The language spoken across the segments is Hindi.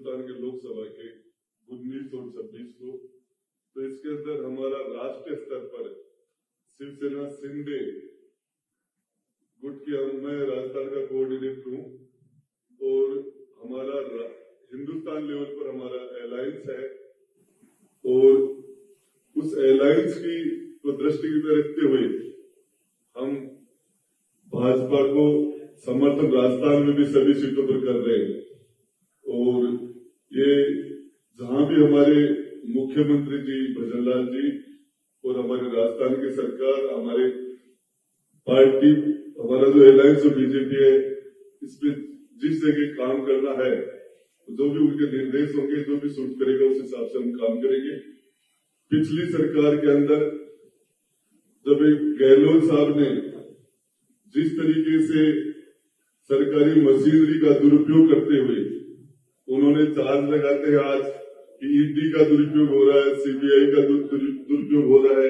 हिंदुस्तान के लोकसभा के 19 और 26 को। तो इसके अंदर हमारा राष्ट्रीय स्तर पर शिवसेना शिंदे गुट की मैं राजस्थान का कोऑर्डिनेटर हूँ और हमारा हिंदुस्तान लेवल पर हमारा अलायंस है और उस अलायंस की दृष्टि में रखते हुए हम भाजपा को समर्थन राजस्थान में भी सभी सीटों पर कर रहे हैं और ये जहां भी हमारे मुख्यमंत्री जी भजनलाल जी और हमारे राजस्थान की सरकार हमारे पार्टी हमारा जो अलायंस और बीजेपी है इसमें जिस जगह काम करना है जो भी उनके निर्देश होंगे जो भी सूट करेगा उस हिसाब से हम काम करेंगे। पिछली सरकार के अंदर जब गहलोत साहब ने जिस तरीके से सरकारी मशीनरी का दुरुपयोग करते हुए उन्होंने चार्ज लगाते हैं आज कि ईडी का दुरुपयोग हो रहा है, सीबीआई का दुरुपयोग हो रहा है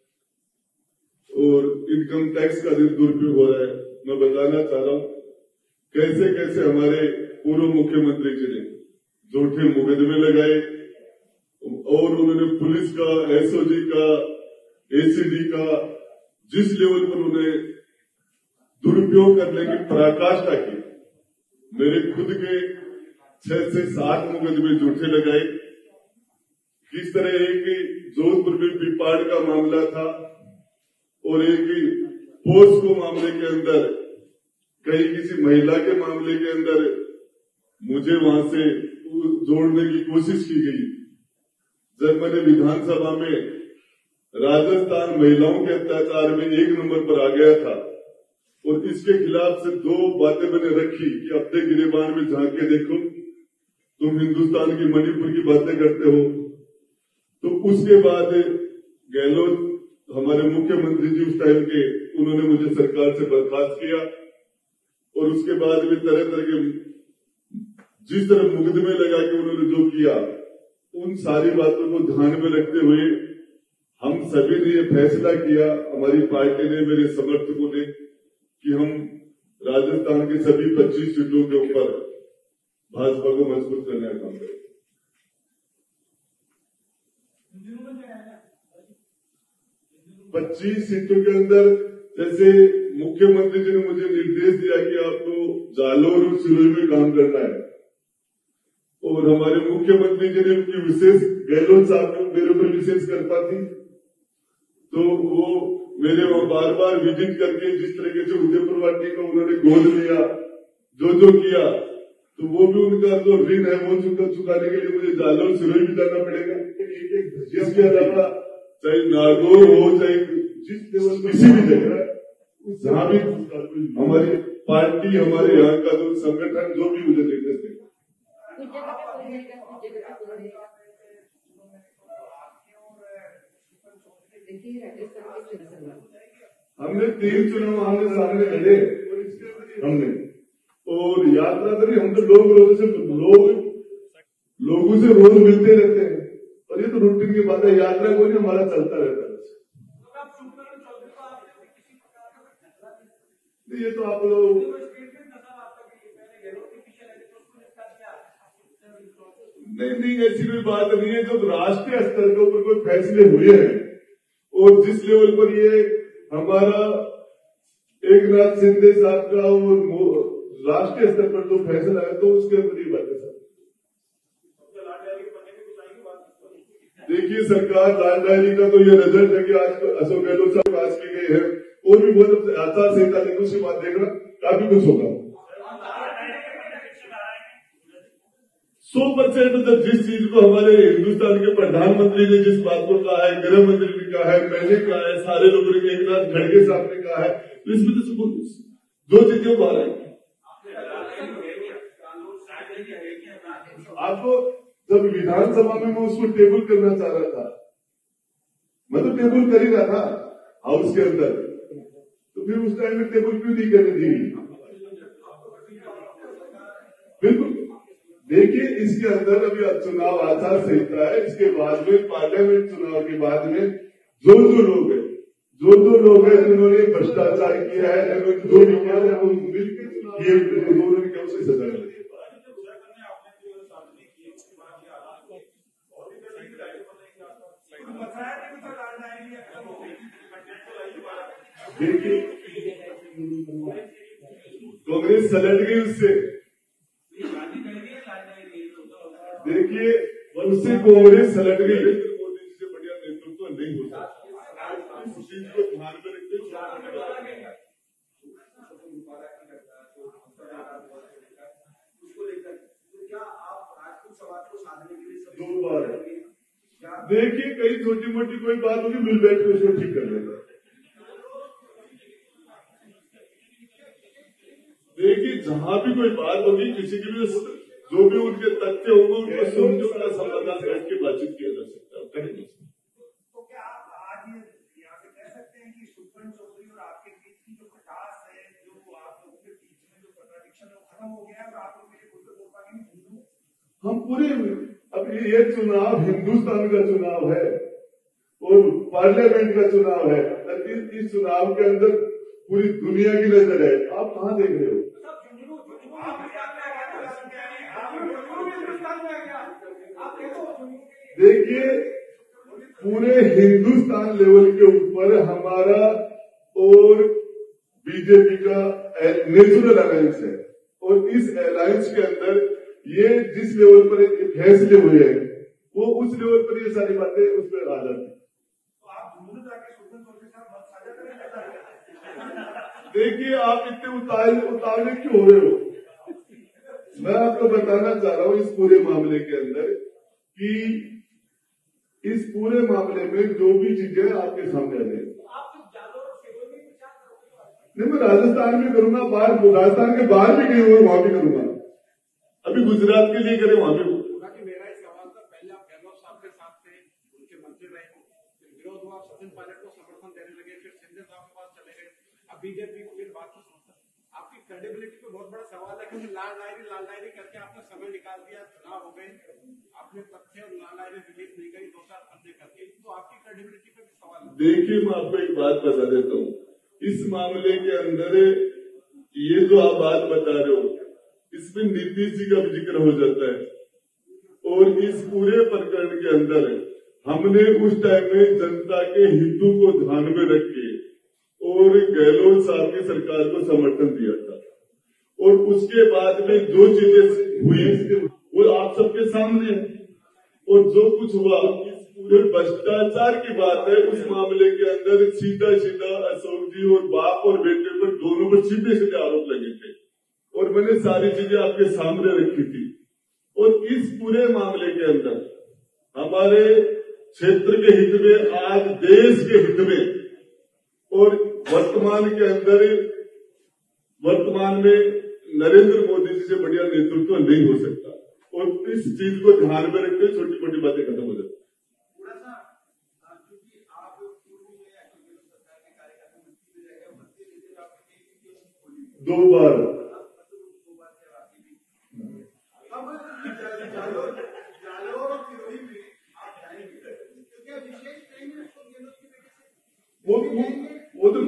और इनकम टैक्स का दुरुपयोग हो रहा है। मैं बताना चाह रहा हूं कैसे कैसे हमारे पूर्व मुख्यमंत्री जी ने झूठे मुकदमे लगाए और उन्होंने पुलिस का, एसओजी का, एसीडी का जिस लेवल पर उन्हें दुरुपयोग करने की पराकाष्ठा की। मेरे खुद के 6 से 7 मुकदमे झूठे लगाए। किस तरह एक जोधपुर में पिपाड़ का मामला था और एक पोस्को मामले के अंदर कहीं किसी महिला के मामले के अंदर मुझे वहां से जोड़ने की कोशिश की गई। जब मैंने विधानसभा में राजस्थान महिलाओं के अत्याचार में 1 नंबर पर आ गया था और इसके खिलाफ से 2 बातें मैंने रखी कि अपने गिरेबान में झांक के देखो, तुम हिंदुस्तान की मणिपुर की बातें करते हो। तो उसके बाद गहलोत हमारे मुख्यमंत्री जी उस टाइम के उन्होंने मुझे सरकार से बर्खास्त किया और उसके बाद में तरह तरह के जिस तरह मुकदमे लगा के उन्होंने जो किया उन सारी बातों को ध्यान में रखते हुए हम सभी ने ये फैसला किया, हमारी पार्टी ने, मेरे समर्थकों ने, कि हम राजस्थान की सभी 25 सीटों के ऊपर भाजपा को मजबूत करने का काम करें। 25 सीटों के अंदर जैसे मुख्यमंत्री जी ने मुझे निर्देश दिया कि आपको जालोर और सिरोही में काम करना है और हमारे मुख्यमंत्री जी ने उनकी विशेष गहलोत साहब ने मेरे ऊपर विशेष कृपा थी तो वो मेरे वहां बार बार विजिट करके जिस तरीके से उदयपुर वाटी को उन्होंने गोद लिया जो किया तो वो भी उनका जो ऋण है वो चुकाने के लिए मुझे जालोर सिरोही भी जाना पड़ेगा। इसके अलावा चाहे नागौर हो चाहे जिस लेवल किसी भी जगह जहां भी हमारी पार्टी हमारे यहाँ का जो संगठन जो भी मुझे निर्देश देगा। हमने 3 चुनाव आमने सामने लड़े हमने और यात्रा करी। हम तो लोगों से रोज मिलते रहते हैं और ये तो रूटीन की बात है। यात्रा को नहीं हमारा चलता रहता है। ये तो आप लोग नहीं ऐसी कोई बात नहीं है। जब राष्ट्रीय स्तर के ऊपर कोई फैसले हुए हैं और जिस लेवल पर ये हमारा एकनाथ शिंदे साहब का और राष्ट्रीय स्तर पर जो फैसला है तो उसके अंदर ही बात है सर। देखिए सरकार लाल डायरी का तो ये रिजल्ट है कि आज अशोक गहलोत साहब पास की गई है और भी बहुत आचार संहिता लेकर उसके बाद देखना काफी कुछ होगा। 100% जब जिस चीज को हमारे हिंदुस्तान के प्रधानमंत्री ने जिस बात को कहा है, गृह मंत्री ने कहा है, मैंने कहा है, सारे लोगों ने एकनाथ खड़गे साहब ने कहा है, तो इसमें तो दो चीजों को आ रहा है। आपको जब विधानसभा में मैं उसको टेबल करना चाह रहा था, मैं तो टेबल कर ही रहा था हाउस के अंदर, तो फिर उस टाइम में टेबल क्यों नहीं करने दी? बिल्कुल देखिए इसके अंदर अभी चुनाव आचार संहिता है। इसके बाद में पार्लियामेंट चुनाव के बाद में जो लोग हैं जिन्होंने भ्रष्टाचार किया है, जिन्होंने जो भी किया है वो मिलकर दोनों ने क्या उसे सजा मिली। देखिए कांग्रेस सलट गई उससे, देखिए उससे कांग्रेस सलट गई। मोदी जी से बढ़िया नेतृत्व नहीं होता, इस चीज को ध्यान में रखते दो बार। देखिए कई छोटी मोटी कोई बात होगी, मिल बैठ के उसको ठीक कर लेगा। देखिए जहां भी कोई बात होगी, किसी की भी जो भी उनके तथ्य होंगे उनको समझो का समाधान बैठ के बातचीत किया जा सकता है। कहेंगे तो क्या आप आज यहाँ पे कह सकते हैं कि सुप्रीम चौधरी और आपके बीच की जो खटास है, जो आप लोगों के बीच में जो कॉन्ट्रडिक्शन है वो खत्म हो गया है और आप लोग के लिए खुद को बोल पाएंगे? हम पूरे अब ये चुनाव हिंदुस्तान का चुनाव है और पार्लियामेंट का चुनाव है। इस चुनाव के अंदर पूरी दुनिया की नजर है। आप कहाँ देख रहे हो? देखिए पूरे हिंदुस्तान लेवल के ऊपर हमारा और बीजेपी का नेचुरल अलायंस है और इस अलायंस के अंदर ये जिस लेवल पर फैसले हुए हैं वो उस लेवल पर ये सारी बातें उस पर आ जाती। देखिए आप इतने उतावले क्यों हो रहे हो? मैं आपको बताना चाह रहा हूं इस पूरे मामले के अंदर कि इस पूरे मामले में जो भी चीजें आपके सामने आ जाएगी। नहीं मैं राजस्थान में करूंगा, राजस्थान के बाहर भी कहीं और वहां भी करूंगा। अभी गुजरात के लिए करें वहां पे। मेरा एक सवाल था, पहले आप गहलोत साहब के साथ थे, उनके मंत्री रहे, फिर विरोध हुआ, सचिन पायलट को समर्थन देने लगे, फिर सिंधिया साहब के पास चले गए, अब बीजेपी को फिर बात आपकी क्रेडिबिलिटी पे बहुत बड़ा सवाल है क्योंकि लाल डायरी करके आपने समय निकाल दिया, चुनाव हो गए, आपने तथ्य और लाल डायरी रिलीज नहीं करी, 2-4 फंदे करके, तो आपकी क्रेडिबिलिटी पे भी सवाल है। देखिए मैं आपको एक बात बता देता हूँ, इस मामले के अंदर ये जो आप बात बता रहे हो इसमें नीतीश जी का भी जिक्र हो जाता है और इस पूरे प्रकरण के अंदर हमने उस टाइम में जनता के हितों को ध्यान में रख के और गहलोत साहब की सरकार को समर्थन दिया था और उसके बाद में जो चीजें हुई वो आप सबके सामने है और जो कुछ हुआ जो भ्रष्टाचार की बात है उस मामले के अंदर सीधा अशोक जी और बाप और बेटे पर दोनों पर सीधे आरोप लगे थे और मैंने सारी चीजें आपके सामने रखी थी और इस पूरे मामले के अंदर हमारे क्षेत्र के हित में, आज देश के हित में और वर्तमान में नरेंद्र मोदी जी से बढ़िया नेतृत्व नहीं हो सकता और इस चीज को ध्यान में रखते छोटी मोटी बातें खत्म हो जाती। दो बार वो तो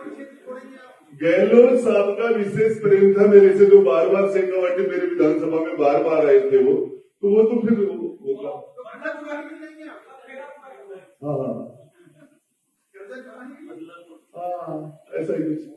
गहलोत साहब का विशेष प्रेम था मेरे से, जो बार बार शेखावटी मेरे विधानसभा में बार बार आए थे वो तो फिर होगा। हाँ ऐसा ही कुछ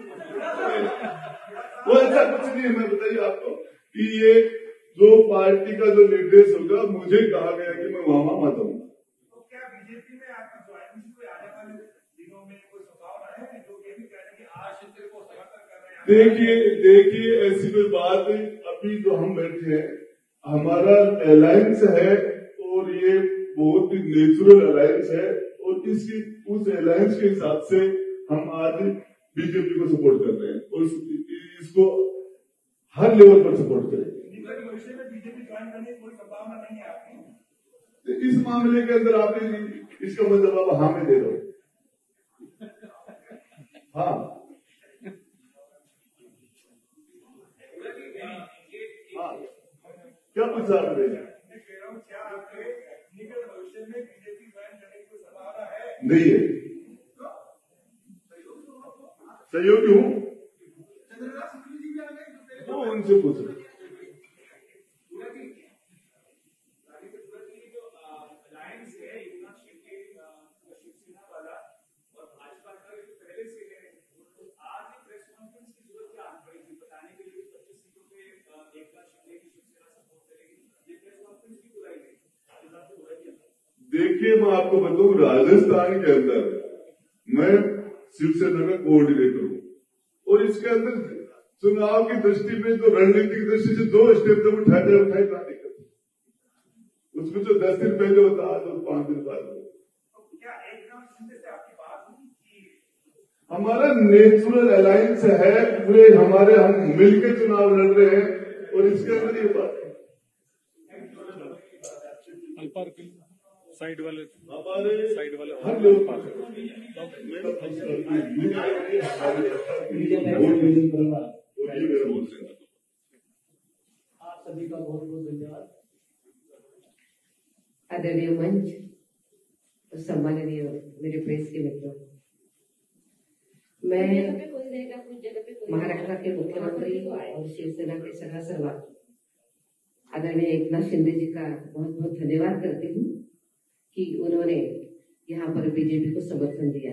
वो ऐसा कुछ नहीं है। मैं बताइए आपको कि ये जो पार्टी का जो निर्देश होगा मुझे कहा गया कि मैं वहां मत हूँ। तो क्या बीजेपी में आपकी ज्वाइनिंग को आने वाले दिनों में कोई संभावना है जो ये भी कह रहे हैं कि आज को समर्थन कर रहे हैं? देखिए ऐसी कोई बात अभी जो हम बैठे हैं हमारा अलायंस है और ये बहुत ही नेचुरल अलायंस है और उस अलायंस के हिसाब से हम आज बीजेपी को सपोर्ट कर रहे हैं और इसको हर लेवल पर सपोर्ट करेंगे। भविष्य में बीजेपी ज्वाइन करने की कोई संभावना नहीं है आपकी? इस मामले के अंदर आप इसका मतलब आप हाँ में दे रहे हो। हाँ क्या पूछा आपने? भविष्य में बीजेपी ज्वाइन करने की कोई संभावना है? नहीं है। सहयोगी हूँ वो उनसे पूछ रहे। देखिए, मैं आपको बताऊं, राजस्थान के अंदर मैं शिवसेना का कोऑर्डिनेटर हूं और इसके अंदर चुनाव की दृष्टि में जो रणनीतिक दृष्टि से 2 स्टेप जब उठाए क्या दिक्कत, उसमें जो 10 दिन पहले होता आज और 5 दिन बाद होता। क्या एकनाथ शिंदे से आपकी बात हुई? हमारा नेचुरल अलायंस है, पूरे हमारे, हम मिलकर चुनाव लड़ रहे हैं और इसके अंदर ये बात है। साइड वाले हर लोग आप सभी का बहुत बहुत धन्यवाद। आदरणीय मंच और सम्माननीय मेरे प्रेस के मित्रों, मैं महाराष्ट्र के मुख्यमंत्री और शिवसेना के सदस्य आदरणीय एकनाथ शिंदे जी का बहुत बहुत धन्यवाद करती हूँ कि उन्होंने यहाँ पर बीजेपी को समर्थन दिया।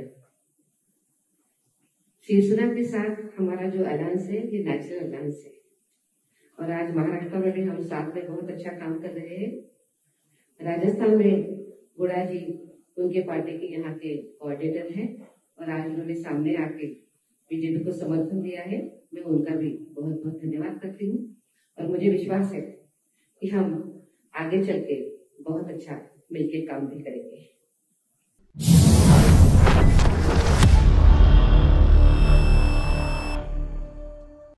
शिवसेना के साथ हमारा जो अलायंस है ये नेचुरल अलायंस है और आज महाराष्ट्र में भी हम साथ में बहुत अच्छा काम कर रहे हैं। राजस्थान में गुड़ा जी उनके पार्टी के यहाँ के कोऑर्डिनेटर हैं और आज उन्होंने सामने आके बीजेपी को समर्थन दिया है। मैं उनका भी बहुत बहुत धन्यवाद करती हूँ और मुझे विश्वास है कि हम आगे चल के बहुत अच्छा मिलकर काम भी करेंगे।